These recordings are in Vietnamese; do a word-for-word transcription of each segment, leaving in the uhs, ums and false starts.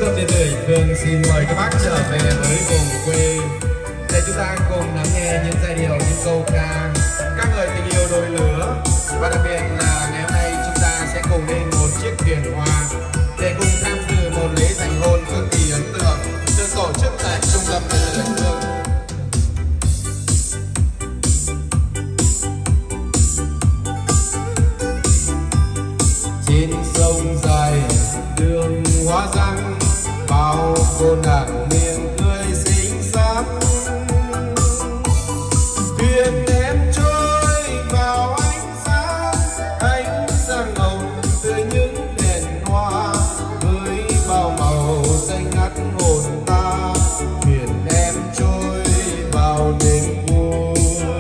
tâm điện tử Phương xin mời các bác trở về với vùng quê để chúng ta cùng lắng nghe những giai điệu, những câu ca ca ngợi tình yêu đôi lứa. Và đặc biệt là ngày hôm nay chúng ta sẽ cùng lên một chiếc thuyền hoa để cùng tham dự một lễ thành hôn cực kỳ ấn tượng được tổ chức tại trung tâm điện tử Anh Phương. Trên sông dài đường hoa răng, bao cô nàng miệng cười xinh xắn, thuyền em trôi vào ánh sáng, ánh sáng hồng tươi những đèn hoa với bao màu xanh ngắt hồn ta. Thuyền em trôi vào niềm vui.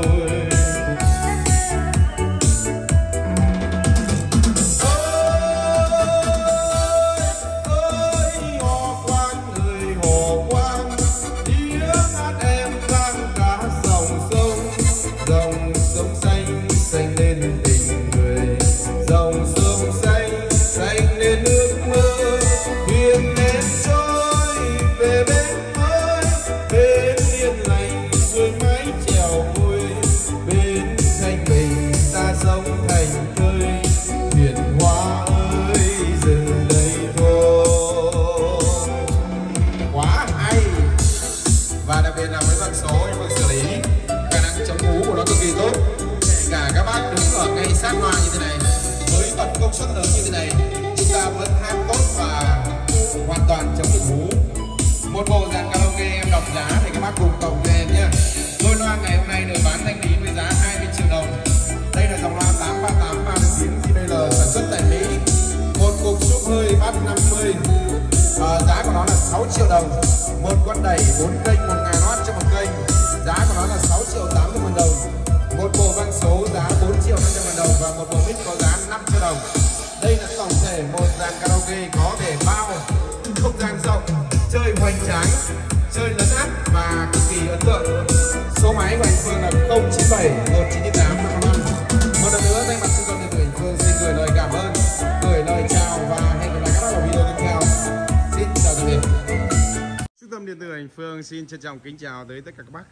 Và đặc biệt là với vận số những vực xử lý khả năng chống hú của nó cực kỳ tốt. Kể cả các bác đứng ở ngay sát hoa như thế này với tần công suất lớn như thế này, chúng ta vẫn hát tốt và hoàn toàn chống được hú. Một bộ dàn karaoke em đọc giá thì các bác cùng cộng với em nhé. Đôi loa ngày hôm nay được bán thanh lý với giá hai mươi triệu đồng. Đây là dòng loa tám ba tám ba tiếng gi bê lờ sản xuất tại Mỹ. Một cục súp hơi bass năm mươi, à, giá của nó là sáu triệu đồng. Một con đẩy bốn kênh một ngàn oát cho một kênh, giá của nó là sáu triệu tám trăm ngàn đồng. Một bộ vang số giá bốn triệu năm trăm ngàn đồng và một bộ mic có giá năm triệu đồng. Đây là tổng thể một dàn karaoke có thể bao không gian rộng, chơi hoành tráng, chơi lấn át và cực kỳ ấn tượng. Số máy của anh Phương là không chín bảy một chín tám năm năm. Một lần nữa thay mặt trung tâm điện tử Anh Phương xin gửi lời cảm ơn, gửi lời chào và hẹn gặp lại các bác ở video tiếp theo. Xin chào tạm biệt. Trung tâm điện tử Anh Phương xin trân trọng kính chào tới tất cả các bác.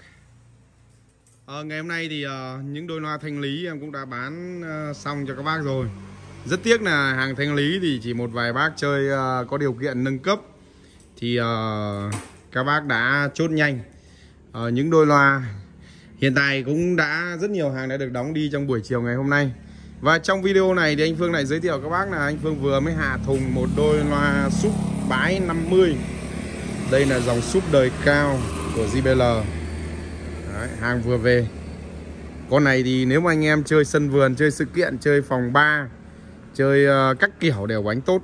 À, ngày hôm nay thì uh, những đôi loa thanh lý em cũng đã bán uh, xong cho các bác rồi. Rất tiếc là hàng thanh lý thì chỉ một vài bác chơi uh, có điều kiện nâng cấp thì uh, các bác đã chốt nhanh. Uh, những đôi loa hiện tại cũng đã rất nhiều hàng đã được đóng đi trong buổi chiều ngày hôm nay. Và trong video này thì anh Phương lại giới thiệu các bác là anh Phương vừa mới hạ thùng một đôi loa súp bái năm mươi. Đây là dòng súp đời cao của gi bê lờ. Đấy, hàng vừa về. Con này thì nếu mà anh em chơi sân vườn, chơi sự kiện, chơi phòng bar, chơi uh, các kiểu đều đánh tốt.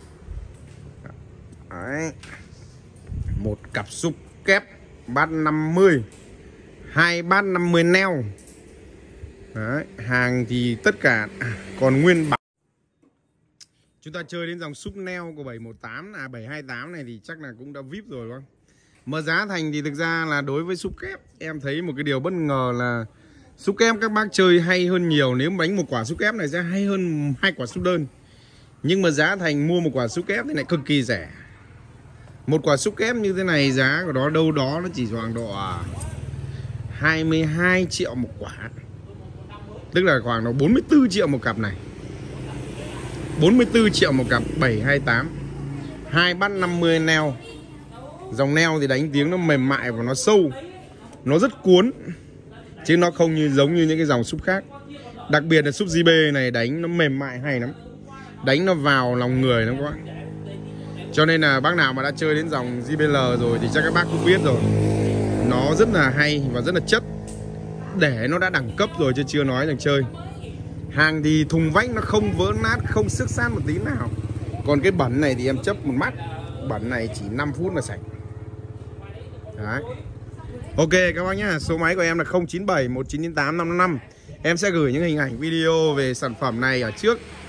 Đấy. Một cặp súp kép bass năm mươi, hai bass năm mươi neo. Đấy, hàng thì tất cả còn nguyên bản. Chúng ta chơi đến dòng súp neo của bảy một tám là bảy hai tám này thì chắc là cũng đã vê i pê rồi không? Mà giá thành thì thực ra là đối với súp kép em thấy một cái điều bất ngờ là súp kép các bác chơi hay hơn nhiều. Nếu đánh một quả súp kép này sẽ hay hơn hai quả súp đơn. Nhưng mà giá thành mua một quả súp kép thì lại cực kỳ rẻ. Một quả súp kép như thế này giá của nó đâu đó nó chỉ khoảng độ hai mươi hai triệu một quả. Tức là khoảng độ bốn mươi tư triệu một cặp này. bốn mươi tư triệu một cặp bảy hai tám. Hai bass năm mươi neo. Dòng neo thì đánh tiếng nó mềm mại và nó sâu. Nó rất cuốn. Chứ nó không như giống như những cái dòng súp khác. Đặc biệt là súp gi bê này đánh nó mềm mại hay lắm. Đánh nó vào lòng người lắm quá. Cho nên là bác nào mà đã chơi đến dòng gi bê lờ rồi thì chắc các bác cũng biết rồi. Nó rất là hay và rất là chất. Để nó đã đẳng cấp rồi chứ chưa nói rằng chơi. Hàng thì thùng vách nó không vỡ nát, không xước sát một tí nào. Còn cái bẩn này thì em chấp một mắt. Bẩn này chỉ năm phút là sạch. Đấy. Ok các bác nhá, số máy của em là không chín bảy một chín tám năm năm năm. Em sẽ gửi những hình ảnh video về sản phẩm này ở trước